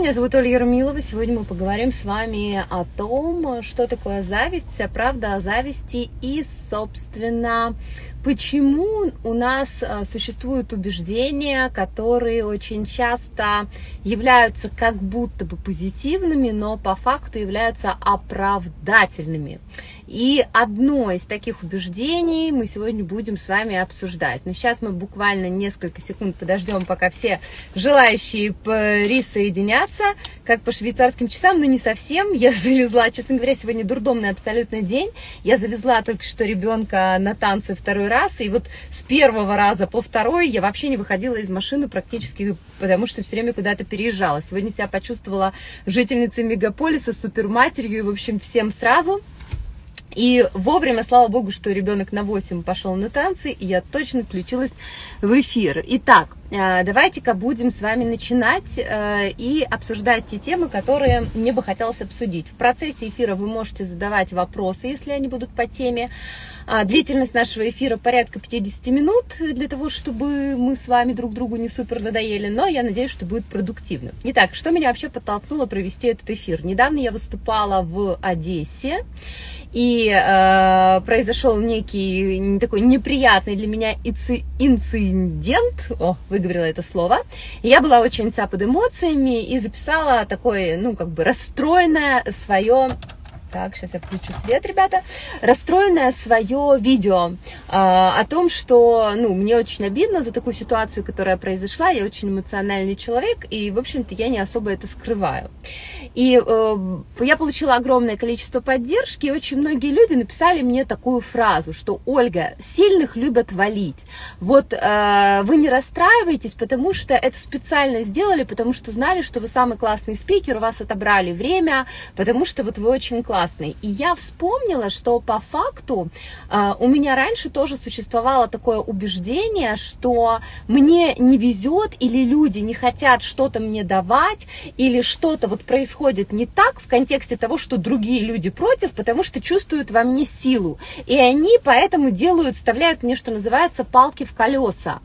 Меня зовут Ольга Ермилова. Сегодня мы поговорим с вами о том, что такое зависть, вся правда о зависти и, собственно, почему у нас существуют убеждения, которые очень часто являются как будто бы позитивными, но по факту являются оправдательными. И одно из таких убеждений мы сегодня будем с вами обсуждать. Но сейчас мы буквально несколько секунд подождем, пока все желающие присоединятся, как по швейцарским часам, но не совсем. Я завезла, честно говоря, сегодня дурдомный абсолютно день. Я завезла только что ребенка на танцы второй раз, и вот с первого раза по второй я вообще не выходила из машины практически, потому что все время куда-то переезжала. Сегодня себя почувствовала жительницей мегаполиса, суперматерью, и, в общем, всем сразу. И вовремя, слава богу, что ребенок на 8 пошел на танцы, и я точно включилась в эфир. Итак, давайте-ка будем с вами начинать и обсуждать те темы, которые мне бы хотелось обсудить. В процессе эфира вы можете задавать вопросы, если они будут по теме. Длительность нашего эфира порядка 50 минут, для того, чтобы мы с вами друг другу не супер надоели, но я надеюсь, что будет продуктивно. Итак, что меня вообще подтолкнуло провести этот эфир? Недавно я выступала в Одессе, и произошел некий такой неприятный для меня инцидент, выговорила это слово, и я была очень вся под эмоциями и записала такое, расстроенное свое... Так, сейчас я включу свет, ребята. Расстроенное свое видео о том, что, мне очень обидно за такую ситуацию, которая произошла. Я очень эмоциональный человек, и, в общем-то, я не особо это скрываю. И я получила огромное количество поддержки, и очень многие люди написали мне такую фразу, что: Ольга, сильных любят валить. Вот вы не расстраивайтесь, потому что это специально сделали, потому что знали, что вы самый классный спикер, у вас отобрали время, потому что вот вы очень классный. И я вспомнила, что по факту у меня раньше тоже существовало такое убеждение, что мне не везет, или люди не хотят что-то мне давать, или что-то вот происходит не так в контексте того, что другие люди против, потому что чувствуют во мне силу. И они поэтому вставляют мне, что называется, палки в колеса.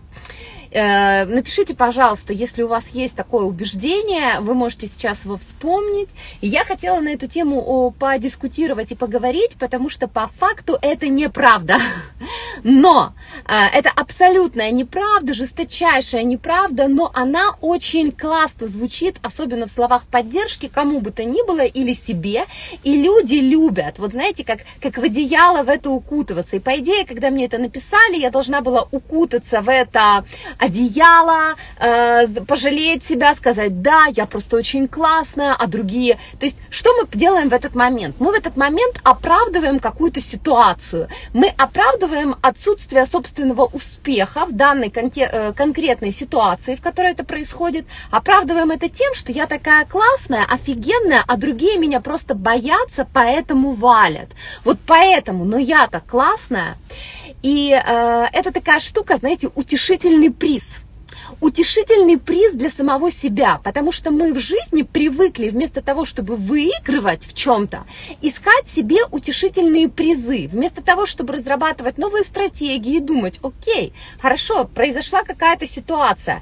Напишите, пожалуйста, если у вас есть такое убеждение, вы можете сейчас его вспомнить. И я хотела на эту тему подискутировать и поговорить, потому что по факту это неправда. Но это абсолютная неправда, жесточайшая неправда, но она очень классно звучит, особенно в словах поддержки, кому бы то ни было или себе. И люди любят, вот знаете, как в одеяло в это укутываться. И по идее, когда мне это написали, я должна была укутаться в это одеяло, пожалеть себя, сказать: да, я просто очень классная, а другие... То есть, что мы делаем в этот момент? Мы в этот момент оправдываем какую-то ситуацию, мы оправдываем отсутствие собственного успеха в данной конкретной ситуации, в которой это происходит, оправдываем это тем, что я такая классная, офигенная, а другие меня просто боятся, поэтому валят. Вот поэтому, но я-то классная. И это такая штука, знаете, утешительный приз. Утешительный приз для самого себя, потому что мы в жизни привыкли вместо того, чтобы выигрывать в чем-то, искать себе утешительные призы, вместо того, чтобы разрабатывать новые стратегии и думать: окей, хорошо, произошла какая-то ситуация,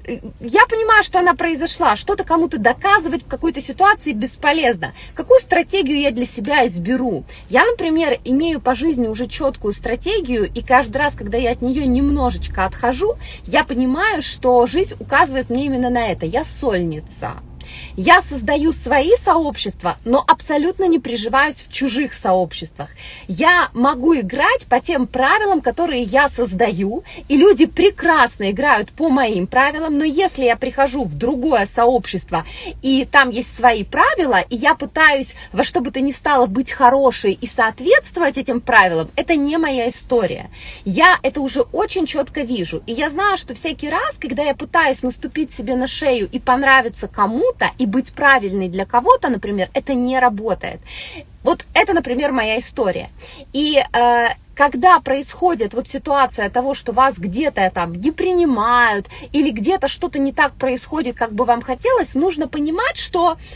я понимаю, что она произошла, что-то кому-то доказывать в какой-то ситуации бесполезно. Какую стратегию я для себя изберу? Я, например, имею по жизни уже четкую стратегию, и каждый раз, когда я от нее немножечко отхожу, я понимаю, что жизнь указывает мне именно на это. Я сольница. Я создаю свои сообщества, но абсолютно не приживаюсь в чужих сообществах. Я могу играть по тем правилам, которые я создаю, и люди прекрасно играют по моим правилам, но если я прихожу в другое сообщество, и там есть свои правила, и я пытаюсь во что бы то ни стало быть хорошей и соответствовать этим правилам, это не моя история. Я это уже очень четко вижу, и я знаю, что всякий раз, когда я пытаюсь наступить себе на шею и понравиться кому-то, и быть правильной для кого-то, например, это не работает. Вот это, например, моя история. И когда происходит вот ситуация того, что вас где-то там не принимают, или где-то что-то не так происходит, как бы вам хотелось, нужно понимать, что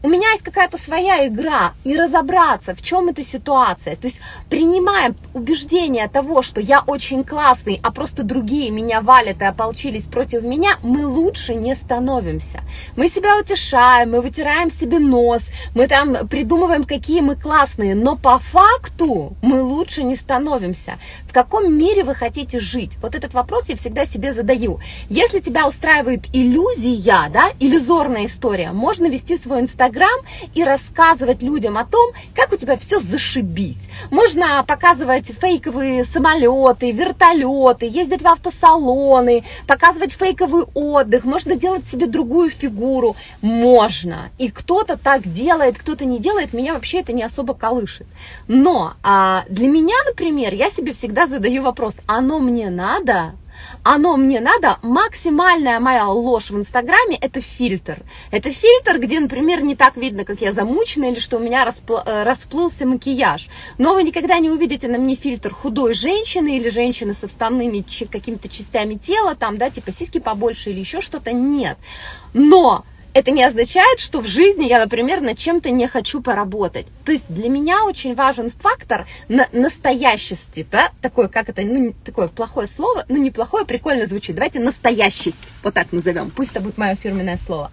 у меня есть какая-то своя игра, и разобраться, в чем эта ситуация. То есть, принимая убеждение того, что я очень классный, а просто другие меня валят и ополчились против меня, мы лучше не становимся. Мы себя утешаем, мы вытираем себе нос, мы там придумываем, какие мы классные, но по факту мы лучше не становимся. В каком мире вы хотите жить? Вот этот вопрос я всегда себе задаю. Если тебя устраивает иллюзия, да, иллюзорная история, можно вести свой Инстаграм и рассказывать людям о том, как у тебя все зашибись. Можно показывать фейковые самолеты, вертолеты, ездить в автосалоны, показывать фейковый отдых, можно делать себе другую фигуру. Можно. И кто-то так делает, кто-то не делает, меня вообще это не особо колышет. Но для меня, например, я себе всегда задаю вопрос, оно мне надо? Оно мне надо, максимальная моя ложь в Инстаграме – это фильтр. Это фильтр, где, например, не так видно, как я замучена или что у меня расплылся макияж. Но вы никогда не увидите на мне фильтр худой женщины или женщины со вставными какими-то частями тела, там, да, типа сиськи побольше или еще что-то, нет. Но это не означает, что в жизни я, например, над чем-то не хочу поработать. То есть для меня очень важен фактор настоящести, да, такое, как это, ну, такое плохое слово, ну, неплохое, прикольно звучит. Давайте настоящесть, вот так назовем, пусть это будет мое фирменное слово.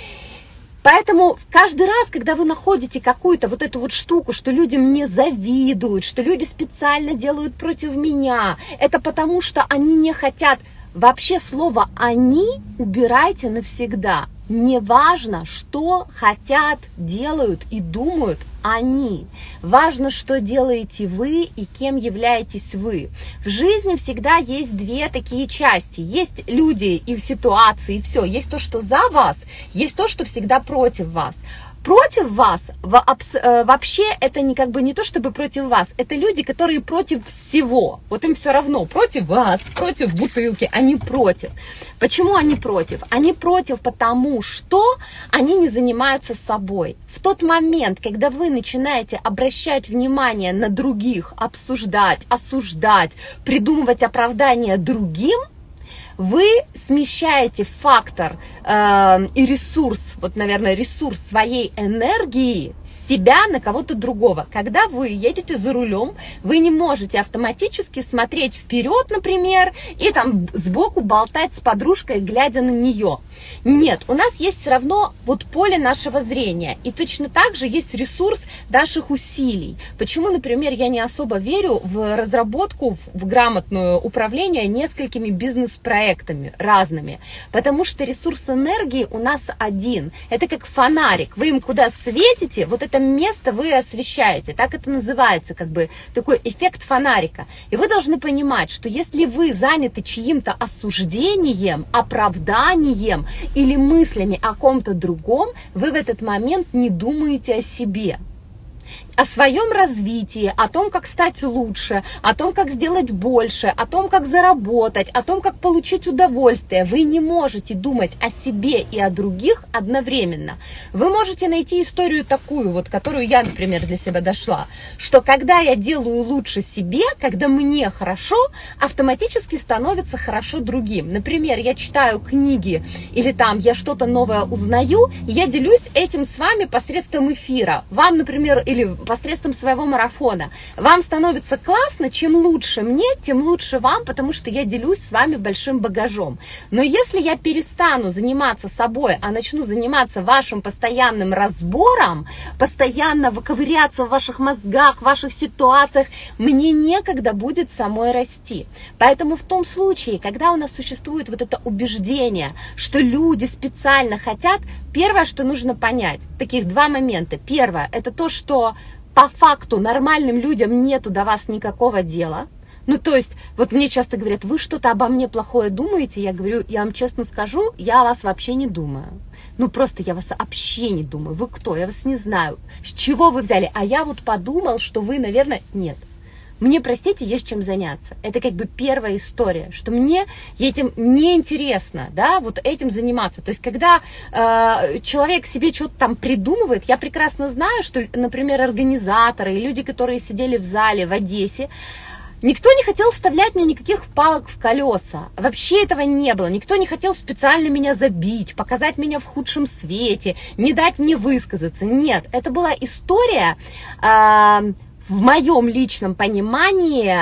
Поэтому каждый раз, когда вы находите какую-то вот эту вот штуку, что люди мне завидуют, что люди специально делают против меня, это потому, что они не хотят. Вообще слово «они» убирайте навсегда. Не важно, что хотят, делают и думают они. Важно, что делаете вы и кем являетесь вы. В жизни всегда есть две такие части. Есть люди и ситуации, и все. Есть то, что за вас, есть то, что всегда против вас. Против вас вообще это не как бы не то чтобы против вас, это люди, которые против всего. Вот им все равно, против вас, против бутылки, они против. Почему они против? Они против, потому что они не занимаются собой. В тот момент, когда вы начинаете обращать внимание на других, обсуждать, осуждать, придумывать оправдания другим, вы смещаете фактор и ресурс, вот, наверное, ресурс своей энергии с себя на кого-то другого. Когда вы едете за рулем, вы не можете автоматически смотреть вперед, например, и там сбоку болтать с подружкой, глядя на нее. Нет, у нас есть все равно вот поле нашего зрения, и точно так же есть ресурс наших усилий. Почему, например, я не особо верю в разработку, в грамотное управление несколькими бизнес-проектами разными, потому что ресурс энергии у нас один. Это как фонарик, вы им куда светите, вот это место вы освещаете, так это называется, как бы такой эффект фонарика. И вы должны понимать, что если вы заняты чьим-то осуждением, оправданием или мыслями о ком-то другом, вы в этот момент не думаете о себе, о своем развитии, о том, как стать лучше, о том, как сделать больше, о том, как заработать, о том, как получить удовольствие. Вы не можете думать о себе и о других одновременно. Вы можете найти историю такую, вот, которую я, например, для себя дошла, что когда я делаю лучше себе, когда мне хорошо, автоматически становится хорошо другим. Например, я читаю книги или там я что-то новое узнаю, и я делюсь этим с вами посредством эфира. Вам, например, или посредством своего марафона. Вам становится классно, чем лучше мне, тем лучше вам, потому что я делюсь с вами большим багажом. Но если я перестану заниматься собой, а начну заниматься вашим постоянным разбором, постоянно ковыряться в ваших мозгах, в ваших ситуациях, мне некогда будет самой расти. Поэтому в том случае, когда у нас существует вот это убеждение, что люди специально хотят, первое, что нужно понять, таких два момента. Первое, это то, что по факту нормальным людям нету до вас никакого дела. Ну, то есть, вот мне часто говорят, вы что-то обо мне плохое думаете? Я говорю, я вам честно скажу, я о вас вообще не думаю. Ну, просто я вас вообще не думаю. Вы кто? Я вас не знаю. С чего вы взяли? А я вот подумал, что вы, наверное, нет. Мне, простите, есть чем заняться. Это как бы первая история, что мне этим неинтересно, да, вот этим заниматься. То есть, когда человек себе что-то там придумывает, я прекрасно знаю, что, например, организаторы и люди, которые сидели в зале в Одессе, Никто не хотел вставлять мне никаких палок в колеса. Вообще этого не было. Никто не хотел специально меня забить, показать меня в худшем свете, не дать мне высказаться. Нет, это была история, в моем личном понимании,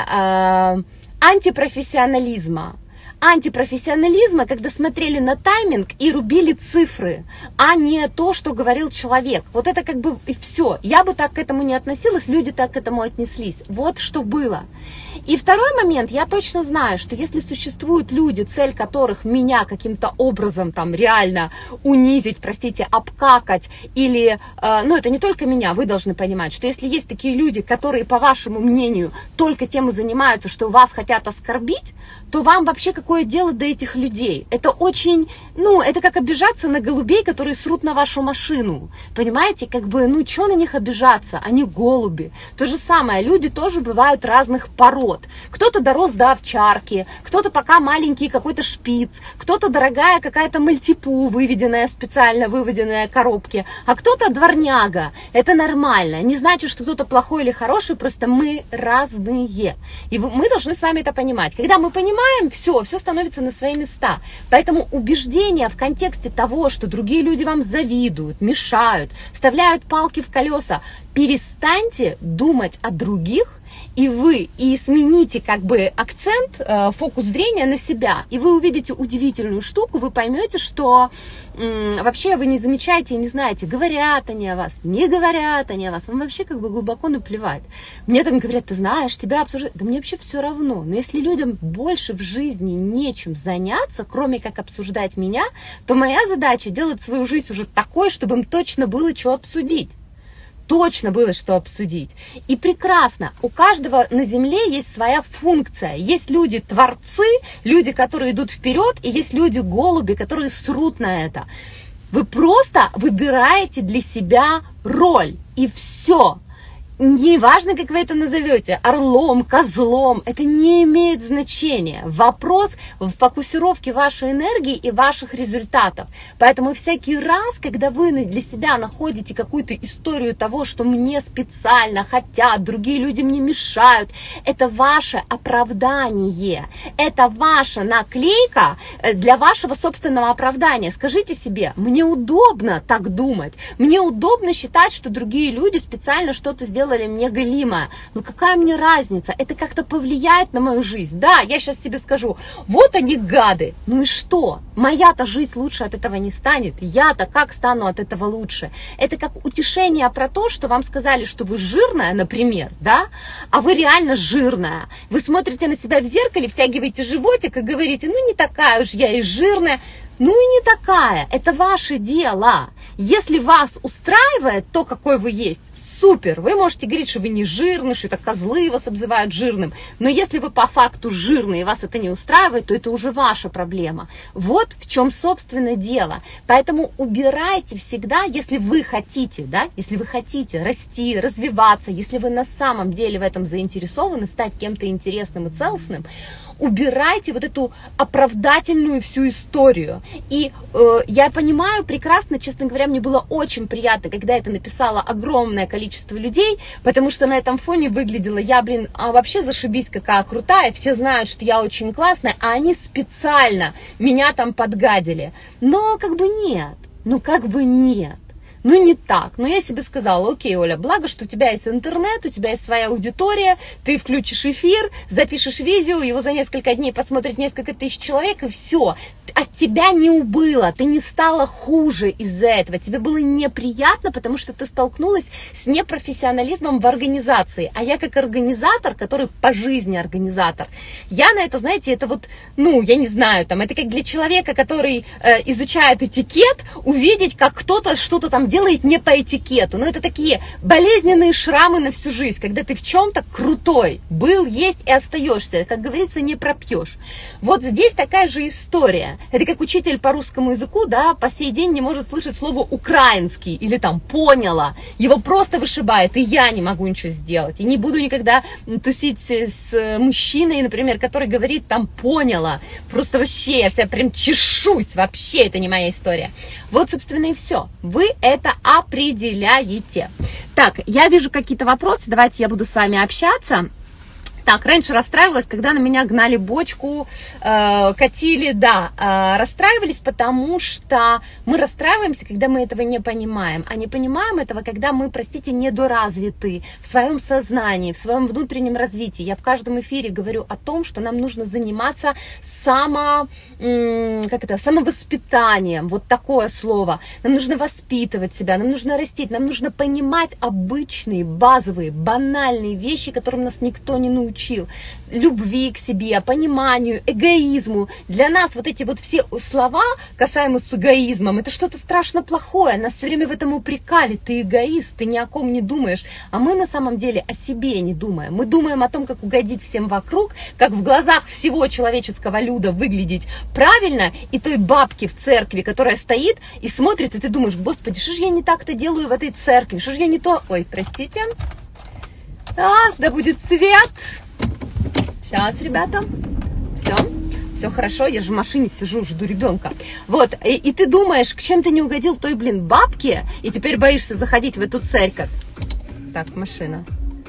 антипрофессионализма. Антипрофессионализма, когда смотрели на тайминг и рубили цифры, а не то, что говорил человек. Вот это как бы и все. Я бы так к этому не относилась, люди так к этому отнеслись. Вот что было. И второй момент, я точно знаю, что если существуют люди, цель которых меня каким-то образом там реально унизить, простите, обкакать, или, ну это не только меня, вы должны понимать, что если есть такие люди, которые, по вашему мнению, только тем и занимаются, что вас хотят оскорбить, то вам вообще какое дело до этих людей? Это очень, ну, это как обижаться на голубей, которые срут на вашу машину. Понимаете, как бы, ну, что на них обижаться? Они голуби. То же самое, люди тоже бывают разных пород. Кто-то дорос до овчарки, кто-то пока маленький какой-то шпиц, кто-то дорогая какая-то мальтипу, выведенная специально, выведенная коробки, а кто-то дворняга. Это нормально. Не значит, что кто-то плохой или хороший, просто мы разные. И мы должны с вами это понимать. Когда мы понимаем, все становится на свои места. Поэтому убеждения в контексте того, что другие люди вам завидуют, мешают, вставляют палки в колеса, перестаньте думать о других, и смените как бы акцент, фокус зрения на себя, и вы увидите удивительную штуку, вы поймете, что вообще вы не замечаете и не знаете, говорят они о вас, не говорят они о вас, вам вообще как бы глубоко наплевать. Мне там говорят, ты знаешь, тебя обсуждают, да мне вообще все равно, но если людям больше в жизни нечем заняться, кроме как обсуждать меня, то моя задача делать свою жизнь уже такой, чтобы им точно было что обсудить. Точно было что обсудить. И прекрасно, у каждого на Земле есть своя функция. Есть люди-творцы, люди, которые идут вперед, и есть люди-голуби, которые срут на это. Вы просто выбираете для себя роль, и все. Неважно, как вы это назовете, орлом, козлом, это не имеет значения. Вопрос в фокусировке вашей энергии и ваших результатов. Поэтому всякий раз, когда вы для себя находите какую-то историю того, что мне специально хотят, другие люди мне мешают, это ваше оправдание, это ваша наклейка для вашего собственного оправдания. Скажите себе, мне удобно так думать, мне удобно считать, что другие люди специально что-то сделали мне галимое. Ну какая мне разница? Это как-то повлияет на мою жизнь. Да, я сейчас себе скажу, вот они гады. Ну и что? Моя-то жизнь лучше от этого не станет. Я-то как стану от этого лучше? Это как утешение про то, что вам сказали, что вы жирная, например, да? А вы реально жирная. Вы смотрите на себя в зеркале, втягиваете животик и говорите, ну не такая уж я и жирная. Ну и не такая, это ваше дело. Если вас устраивает то, какой вы есть, супер, вы можете говорить, что вы не жирны, что это козлы вас обзывают жирным, но если вы по факту жирны и вас это не устраивает, то это уже ваша проблема. Вот в чем, собственно, дело. Поэтому убирайте всегда, если вы хотите, да, если вы хотите расти, развиваться, если вы на самом деле в этом заинтересованы, стать кем-то интересным и целостным, убирайте вот эту оправдательную всю историю. И я понимаю прекрасно, честно говоря, мне было очень приятно, когда это написало огромное количество людей, потому что на этом фоне выглядела я, вообще зашибись, какая крутая, все знают, что я очень классная, а они специально меня там подгадили. Но как бы нет, ну как бы нет. Ну не так, но я себе сказала, окей, Оля, благо, что у тебя есть интернет, у тебя есть своя аудитория, ты включишь эфир, запишешь видео, его за несколько дней посмотрит несколько тысяч человек, и все. От тебя не убыло, ты не стала хуже из-за этого, тебе было неприятно, потому что ты столкнулась с непрофессионализмом в организации, а я как организатор, который по жизни организатор, я на это, знаете, это вот, ну, я не знаю, там, это как для человека, который изучает этикет, увидеть, как кто-то что-то там делает не по этикету, но это такие болезненные шрамы на всю жизнь, когда ты в чем-то крутой, был, есть и остаешься, как говорится, не пропьешь. Вот здесь такая же история. Это как учитель по русскому языку, да, по сей день не может слышать слово украинский или там поняла. Его просто вышибает, и я не могу ничего сделать. И не буду никогда тусить с мужчиной, например, который говорит там поняла. Просто вообще я вся прям чешусь, вообще это не моя история. Вот, собственно, и все. Вы это определяете. Так, я вижу какие-то вопросы, давайте я буду с вами общаться. Так, раньше расстраивалась, когда на меня гнали бочку, катили, да, расстраивались, потому что мы расстраиваемся, когда мы этого не понимаем, а не понимаем этого, когда мы, простите, недоразвиты в своем сознании, в своем внутреннем развитии. Я в каждом эфире говорю о том, что нам нужно заниматься самовоспитанием, вот такое слово. Нам нужно воспитывать себя, нам нужно растить, нам нужно понимать обычные, базовые, банальные вещи, которым нас никто не научил. Любви к себе, пониманию, эгоизму. Для нас вот эти вот все слова, касаемо с эгоизмом, это что-то страшно плохое. Нас все время в этом упрекали. Ты эгоист, ты ни о ком не думаешь. А мы на самом деле о себе не думаем. Мы думаем о том, как угодить всем вокруг, как в глазах всего человеческого люда выглядеть правильно, и той бабки в церкви, которая стоит и смотрит, и ты думаешь: Господи, что же я не так-то делаю в этой церкви? Что же я не то... Ой, простите. Да будет свет. Сейчас, ребята, все хорошо, я же в машине сижу, жду ребенка. Вот, и ты думаешь, чем ты не угодил той, бабке, и теперь боишься заходить в эту церковь. Так, машина.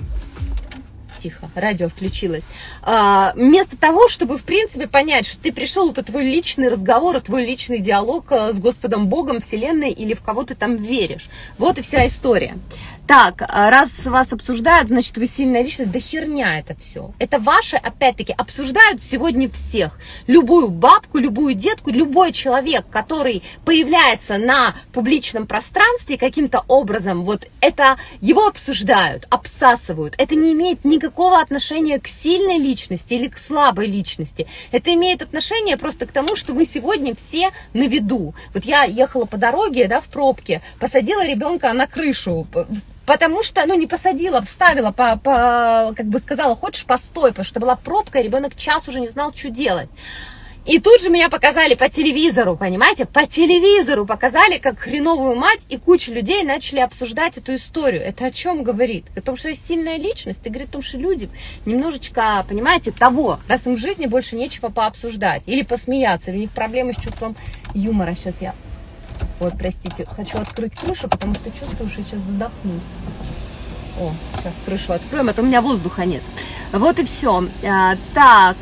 Тихо, радио включилось. Вместо того, чтобы, в принципе, понять, что ты пришел, это твой личный разговор, твой личный диалог с Господом Богом, Вселенной или в кого ты там веришь. Вот и вся история. Так, раз вас обсуждают, значит, вы сильная личность, да херня это все. Это ваше, опять-таки, обсуждают сегодня всех. Любую бабку, любую детку, любой человек, который появляется на публичном пространстве каким-то образом, вот это его обсуждают, обсасывают. Это не имеет никакого отношения к сильной личности или к слабой личности. Это имеет отношение просто к тому, что мы сегодня все на виду. Вот я ехала по дороге, да, в пробке, посадила ребенка на крышу, потому что, не посадила, вставила, как бы сказала: хочешь, постой, потому что была пробка, и ребенок час уже не знал, что делать. И тут же меня показали по телевизору, понимаете? По телевизору показали, как хреновую мать, и куча людей начали обсуждать эту историю. Это о чем говорит? О том, что есть сильная личность. Это говорит о том, что люди немножечко, понимаете, раз им в жизни больше нечего пообсуждать или посмеяться, или у них проблемы с чувством юмора. Сейчас я... Ой, простите, хочу открыть крышу, потому что чувствую, что сейчас задохнусь. Сейчас крышу откроем, а то у меня воздуха нет. Вот и все. Так,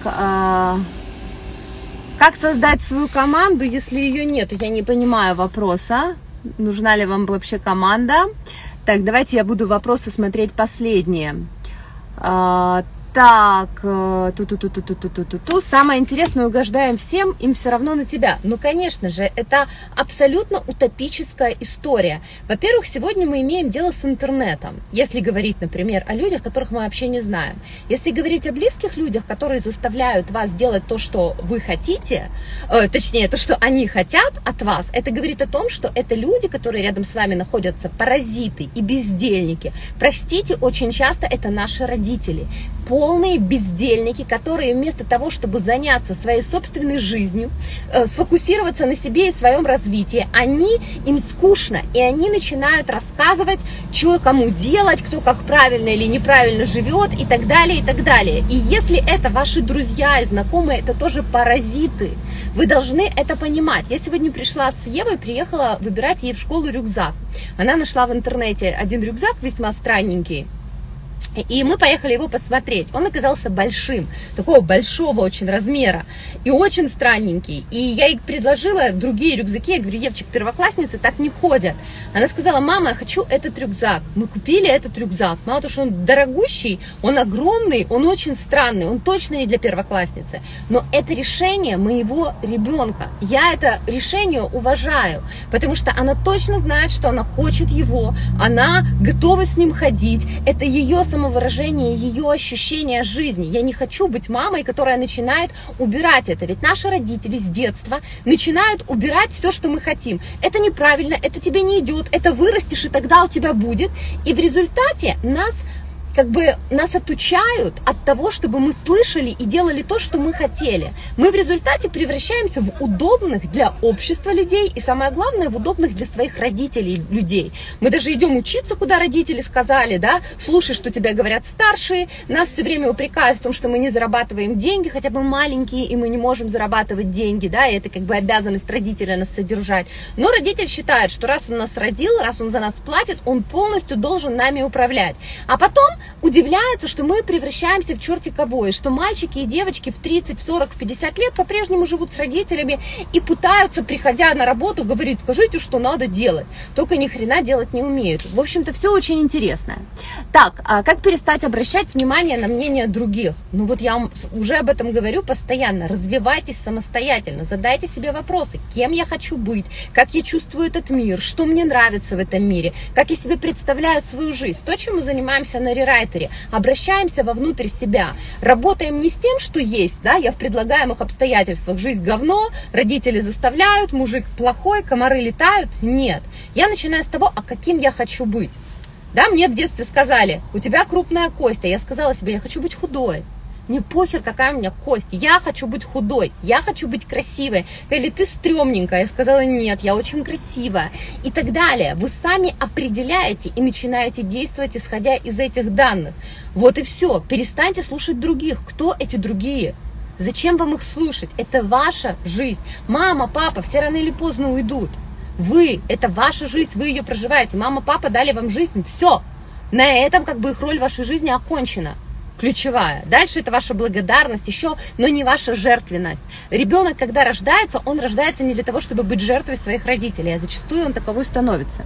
как создать свою команду, если ее нету? Я не понимаю вопроса. Нужна ли вам вообще команда? Так, давайте я буду вопросы смотреть последние. Так, самое интересное, угождаем всем, им все равно на тебя. Конечно же, это абсолютно утопическая история. Во-первых, сегодня мы имеем дело с интернетом. Если говорить, например, о людях, которых мы вообще не знаем. Если говорить о близких людях, которые заставляют вас делать то, что вы хотите, точнее, то, что они хотят от вас, это говорит о том, что это люди, которые рядом с вами находятся, паразиты и бездельники. Простите, очень часто это наши родители. Полные бездельники, которые вместо того, чтобы заняться своей собственной жизнью, сфокусироваться на себе и своем развитии, им скучно, и они начинают рассказывать, что кому делать, кто как правильно или неправильно живет, и так далее, и так далее. И если это ваши друзья и знакомые, это тоже паразиты. Вы должны это понимать. Я сегодня пришла с Евой, приехала выбирать ей в школу рюкзак. Она нашла в интернете один рюкзак весьма странненький. И мы поехали его посмотреть. Он оказался большим, такого большого очень размера и очень странненький. И я ей предложила другие рюкзаки. Я говорю: Евчик, первоклассницы так не ходят. Она сказала: мама, я хочу этот рюкзак. Мы купили этот рюкзак. Мало того, что он дорогущий, он огромный, он очень странный, он точно не для первоклассницы. Но это решение моего ребенка. Я это решение уважаю, потому что она точно знает, что она хочет его, она готова с ним ходить. Это ее самовыражение, ее ощущение жизни. Я не хочу быть мамой, которая начинает убирать это. Ведь наши родители с детства начинают убирать все, что мы хотим. Это неправильно, это тебе не идет, это вырастешь, и тогда у тебя будет. И в результате нас отучают от того, чтобы мы слышали и делали то, что мы хотели. Мы в результате превращаемся в удобных для общества людей и, самое главное, в удобных для своих родителей людей. Мы даже идем учиться, куда родители сказали, да, слушай, что тебе говорят старшие, нас все время упрекают в том, что мы не зарабатываем деньги, хотя бы маленькие, и мы не можем зарабатывать деньги, да, и это обязанность родителя нас содержать. Но родитель считает, что раз он нас родил, раз он за нас платит, он полностью должен нами управлять. А потом удивляются, что мы превращаемся в черти кого, и что мальчики и девочки в 30, в 40, в 50 лет по-прежнему живут с родителями и пытаются, приходя на работу, говорить: скажите, что надо делать, только ни хрена делать не умеют. В общем-то, все очень интересно. Так, а как перестать обращать внимание на мнение других? Ну вот я вам уже об этом говорю постоянно. Развивайтесь самостоятельно, задайте себе вопросы: кем я хочу быть, как я чувствую этот мир, что мне нравится в этом мире, как я себе представляю свою жизнь. То, чем мы занимаемся на рерайтере, обращаемся вовнутрь себя, работаем не с тем, что есть, да, я в предлагаемых обстоятельствах, жизнь говно, родители заставляют, мужик плохой, комары летают. Нет, я начинаю с того, а каким я хочу быть. Да, мне в детстве сказали: у тебя крупная кость, а я сказала себе: я хочу быть худой. Мне похер, какая у меня кость, я хочу быть худой, я хочу быть красивой. Или ты стрёмненькая, я сказала: нет, я очень красивая. И так далее. Вы сами определяете и начинаете действовать, исходя из этих данных. Вот и все. Перестаньте слушать других. Кто эти другие? Зачем вам их слушать? Это ваша жизнь. Мама, папа все рано или поздно уйдут. Вы, это ваша жизнь, вы ее проживаете. Мама, папа дали вам жизнь, все. На этом как бы их роль в вашей жизни окончена. Ключевая. Дальше это ваша благодарность еще, но не ваша жертвенность. Ребенок, когда рождается, он рождается не для того, чтобы быть жертвой своих родителей, а зачастую он таковой становится.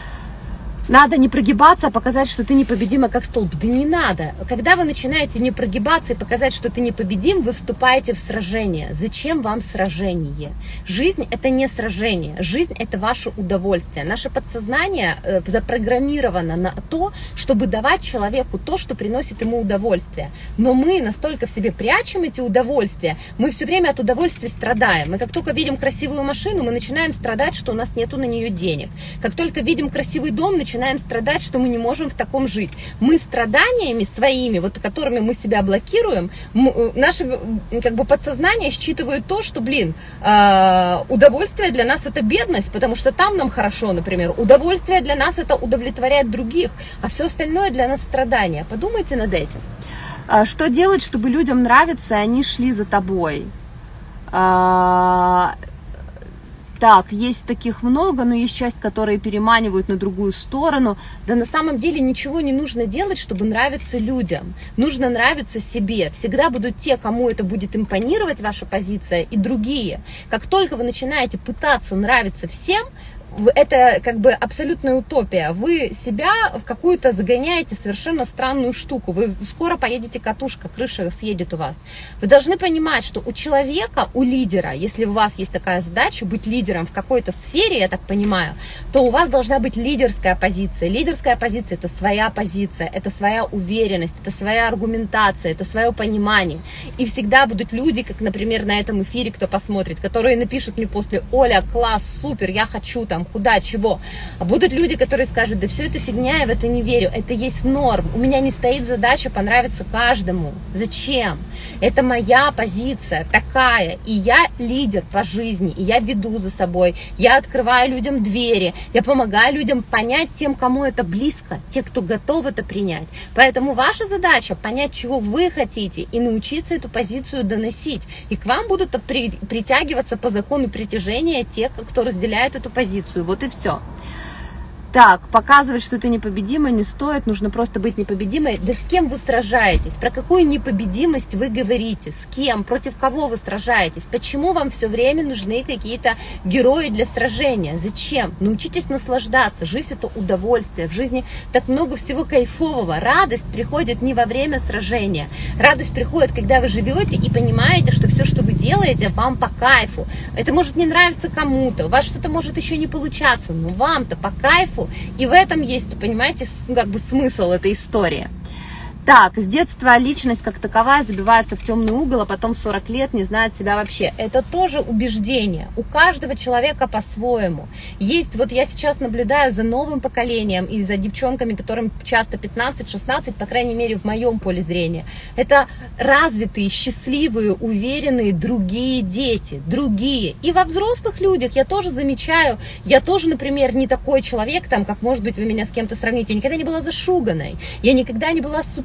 Надо не прогибаться, а показать, что ты непобедима как столб. Да не надо. Когда вы начинаете не прогибаться и показать, что ты непобедим, вы вступаете в сражение. Зачем вам сражение? Жизнь – это не сражение. Жизнь – это ваше удовольствие. Наше подсознание запрограммировано на то, чтобы давать человеку то, что приносит ему удовольствие. Но мы настолько в себе прячем эти удовольствия, мы все время от удовольствия страдаем. Мы как только видим красивую машину, мы начинаем страдать, что у нас нету на нее денег. Как только видим красивый дом, начинаем страдать, что мы не можем в таком жить. Мы страданиями своими, вот которыми мы себя блокируем, наше как бы подсознание считывает то, что, удовольствие для нас это бедность, потому что там нам хорошо, например. Удовольствие для нас это удовлетворять других, а все остальное для нас страдания. Подумайте над этим. Что делать, чтобы людям нравиться, и они шли за тобой? Так, есть таких много, но есть часть, которые переманивают на другую сторону. Да на самом деле ничего не нужно делать, чтобы нравиться людям. Нужно нравиться себе. Всегда будут те, кому это будет импонировать, ваша позиция, и другие. Как только вы начинаете пытаться нравиться всем, это как бы абсолютная утопия. Вы себя в какую-то загоняете совершенно странную штуку. Вы скоро поедете катушка, крыша съедет у вас. Вы должны понимать, что у человека, у лидера, если у вас есть такая задача быть лидером в какой-то сфере, я так понимаю, то у вас должна быть лидерская позиция. Лидерская позиция – это своя позиция, это своя уверенность, это своя аргументация, это свое понимание. И всегда будут люди, как, например, на этом эфире, кто посмотрит, которые напишут мне после: Оля, класс, супер, я хочу там, куда, чего. А будут люди, которые скажут: да все это фигня, я в это не верю, это есть норм, у меня не стоит задача понравиться каждому. Зачем? Это моя позиция такая, и я лидер по жизни, и я веду за собой, я открываю людям двери, я помогаю людям понять тем, кому это близко, те, кто готов это принять. Поэтому ваша задача понять, чего вы хотите, и научиться эту позицию доносить. И к вам будут притягиваться по закону притяжения те, кто разделяет эту позицию. Вот и все. Так, показывать, что ты непобедимая, не стоит, нужно просто быть непобедимой. Да с кем вы сражаетесь? Про какую непобедимость вы говорите? С кем? Против кого вы сражаетесь? Почему вам все время нужны какие-то герои для сражения? Зачем? Научитесь наслаждаться. Жизнь – это удовольствие. В жизни так много всего кайфового. Радость приходит не во время сражения. Радость приходит, когда вы живете и понимаете, что все, что вы делаете, вам по кайфу. Это может не нравиться кому-то, у вас что-то может еще не получаться, но вам-то по кайфу. И в этом есть, понимаете, как бы смысл этой истории. Так, с детства личность как таковая забивается в темный угол, а потом в 40 лет не знает себя вообще. Это тоже убеждение. У каждого человека по-своему. Есть, вот я сейчас наблюдаю за новым поколением и за девчонками, которым часто 15-16, по крайней мере, в моем поле зрения. Это развитые, счастливые, уверенные другие дети, другие. И во взрослых людях я тоже замечаю, я тоже, например, не такой человек, там, как, может быть, вы меня с кем-то сравните. Я никогда не была зашуганной, я никогда не была супер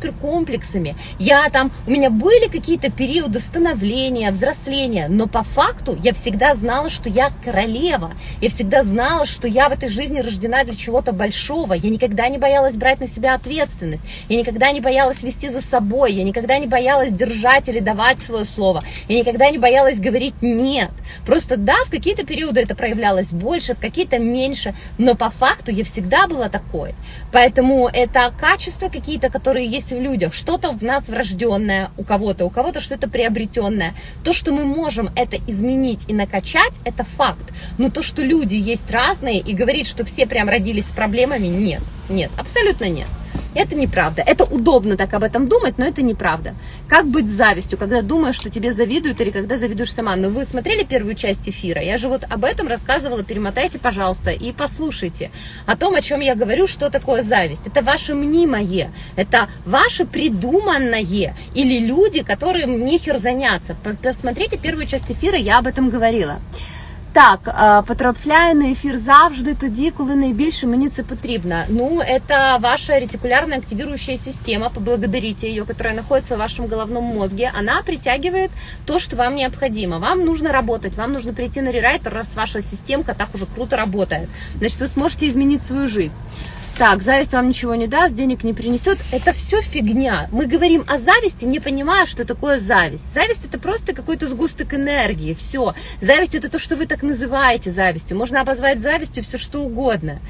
суперкомплексами. У меня были какие-то периоды становления, взросления, но по факту я всегда знала, что я королева. Я всегда знала, что я в этой жизни рождена для чего-то большого. Я никогда не боялась брать на себя ответственность. Я никогда не боялась вести за собой. Я никогда не боялась держать или давать свое слово. Я никогда не боялась говорить «нет». Просто да, в какие-то периоды это проявлялось больше, в какие-то меньше, но по факту я всегда была такой. Поэтому это качества какие-то, которые есть в людях. Что-то в нас врожденное у кого-то что-то приобретенное. То, что мы можем это изменить и накачать, это факт. Но то, что люди есть разные и говорить, что все прям родились с проблемами, нет, абсолютно нет. Это неправда. Это удобно так об этом думать, но это неправда. Как быть с завистью, когда думаешь, что тебе завидуют, или когда завидуешь сама? Но вы смотрели первую часть эфира? Я же вот об этом рассказывала. Перемотайте, пожалуйста, и послушайте о том, о чем я говорю, что такое зависть. Это ваше мнимое, это ваше придуманное, или люди, которым нехер заняться. Посмотрите первую часть эфира, я об этом говорила. Так, потрапляю на ефір завжди тоді, коли найбільше мені це потрібно. Ну, это ваша ретикулярная активирующая система, поблагодарите ее, которая находится в вашем головном мозге. Она притягивает то, что вам необходимо. Вам нужно работать, вам нужно прийти на рерайтер, раз ваша системка так уже круто работает. Значит, вы сможете изменить свою жизнь. Так, зависть вам ничего не даст, денег не принесет. Это все фигня. Мы говорим о зависти, не понимая, что такое зависть. Зависть это просто какой-то сгусток энергии, все. Зависть это то, что вы так называете завистью. Можно обозвать завистью все что угодно.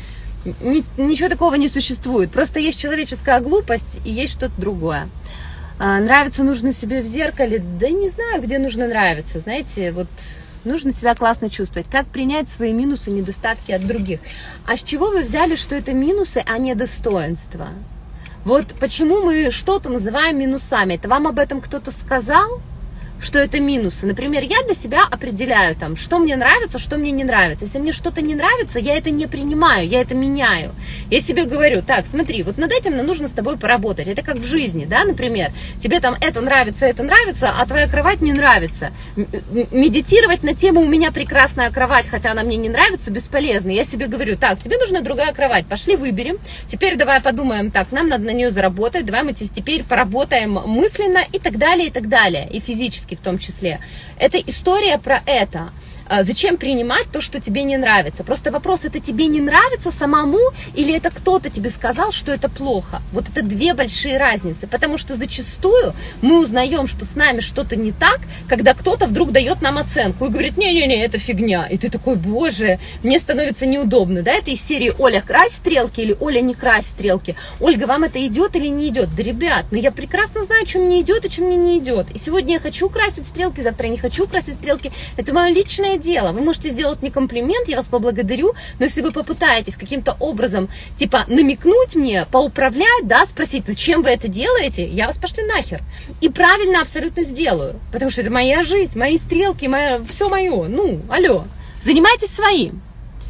Ничего такого не существует. Просто есть человеческая глупость и есть что-то другое. Нравится нужно себе в зеркале. Да не знаю, где нужно нравиться. Знаете, вот... Нужно себя классно чувствовать. Как принять свои минусы, недостатки от других? А с чего вы взяли, что это минусы, а не достоинства? Вот почему мы что-то называем минусами? Это вам об этом кто-то сказал? Что это минусы. Например, я для себя определяю, там, что мне нравится, что мне не нравится. Если мне что-то не нравится, я это не принимаю, я это меняю. Я себе говорю, так, смотри, вот над этим нам нужно с тобой поработать. Это как в жизни, да, например, тебе там это нравится, а твоя кровать не нравится. Медитировать на тему «у меня прекрасная кровать, хотя она мне не нравится» бесполезно. Я себе говорю, так, тебе нужна другая кровать, пошли выберем. Теперь давай подумаем, так, нам надо на нее заработать, давай мы теперь поработаем мысленно и так далее, и физически в том числе. Это история про это. Зачем принимать то, что тебе не нравится? Просто вопрос, это тебе не нравится самому, или это кто-то тебе сказал, что это плохо? Вот это две большие разницы, потому что зачастую мы узнаем, что с нами что-то не так, когда кто-то вдруг дает нам оценку и говорит, не-не-не, это фигня. И ты такой, боже, мне становится неудобно, да, это из серии Оля, крась стрелки или Оля, не крась стрелки. Ольга, вам это идет или не идет? Да, ребят, ну я прекрасно знаю, что мне идет и что мне не идет. И сегодня я хочу красить стрелки, завтра я не хочу красить стрелки. Это мое личное дело. Вы можете сделать мне комплимент, я вас поблагодарю, но если вы попытаетесь каким-то образом, типа, намекнуть мне, поуправлять, да, спросить, зачем вы это делаете, я вас пошлю нахер. И правильно абсолютно сделаю, потому что это моя жизнь, мои стрелки, все мое. Ну, алло, занимайтесь своим.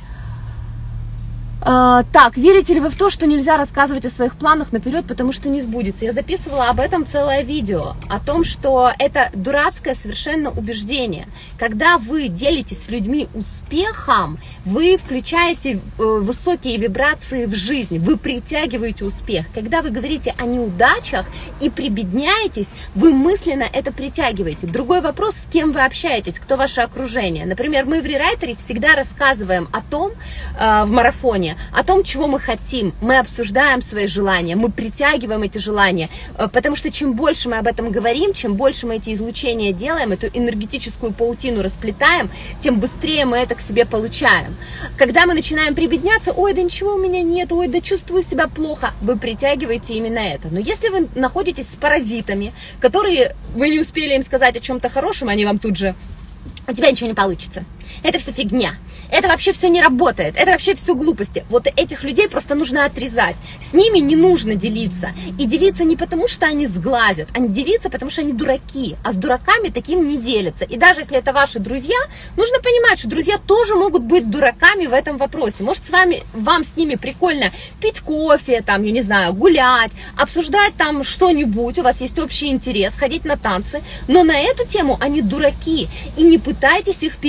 Так, верите ли вы в то, что нельзя рассказывать о своих планах наперед, потому что не сбудется? Я записывала об этом целое видео, о том, что это дурацкое совершенно убеждение. Когда вы делитесь с людьми успехом, вы включаете высокие вибрации в жизнь, вы притягиваете успех. Когда вы говорите о неудачах и прибедняетесь, вы мысленно это притягиваете. Другой вопрос, с кем вы общаетесь, кто ваше окружение. Например, мы в рерайтере всегда рассказываем о том, в марафоне, о том, чего мы хотим. Мы обсуждаем свои желания, мы притягиваем эти желания, потому что чем больше мы об этом говорим, чем больше мы эти излучения делаем, эту энергетическую паутину расплетаем, тем быстрее мы это к себе получаем. Когда мы начинаем прибедняться, ой, да ничего у меня нет, ой, да чувствую себя плохо, вы притягиваете именно это. Но если вы находитесь с паразитами, которые вы не успели им сказать о чем-то хорошем, они вам тут же, у тебя ничего не получится. Это все фигня. Это вообще все не работает. Это вообще все глупости. Вот этих людей просто нужно отрезать. С ними не нужно делиться. И делиться не потому, что они сглазят. Они делиться, потому что они дураки. А с дураками таким не делятся. И даже если это ваши друзья, нужно понимать, что друзья тоже могут быть дураками в этом вопросе. Может, вам с ними прикольно пить кофе, там, я не знаю, гулять, обсуждать там что-нибудь. У вас есть общий интерес, ходить на танцы. Но на эту тему они дураки. И не пытайтесь их переключить.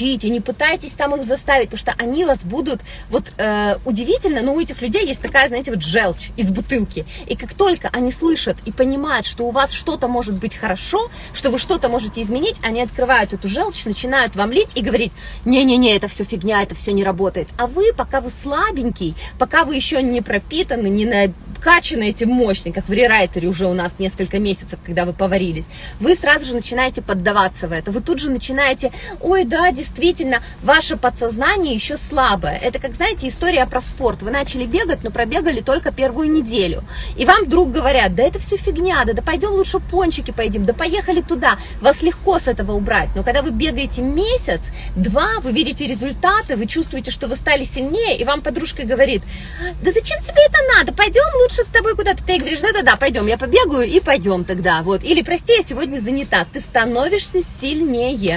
научите, не пытайтесь там их заставить, потому что они вас будут, вот удивительно, но у этих людей есть такая, знаете, вот желчь из бутылки. И как только они слышат и понимают, что у вас что-то может быть хорошо, что вы что-то можете изменить, они открывают эту желчь, начинают вам лить и говорить: не-не-не, это все фигня, это все не работает. А вы, пока вы слабенький, пока вы еще не пропитаны, не накачаны этим мощным, как в рерайтере уже у нас несколько месяцев, когда вы поварились, вы сразу же начинаете поддаваться в это. Вы тут же начинаете: ой, да, действительно, ваше подсознание еще слабое. Это как, знаете, история про спорт. Вы начали бегать, но пробегали только первую неделю. И вам вдруг говорят: да это все фигня, да пойдем лучше пончики поедим, да поехали туда. Вас легко с этого убрать. Но когда вы бегаете месяц, два, вы видите результаты, вы чувствуете, что вы стали сильнее, и вам подружка говорит: да зачем тебе это надо, пойдем лучше с тобой куда-то. Ты говоришь: да-да-да, пойдем, я побегаю и пойдем тогда. Вот. Или: прости, я сегодня занята. Ты становишься сильнее.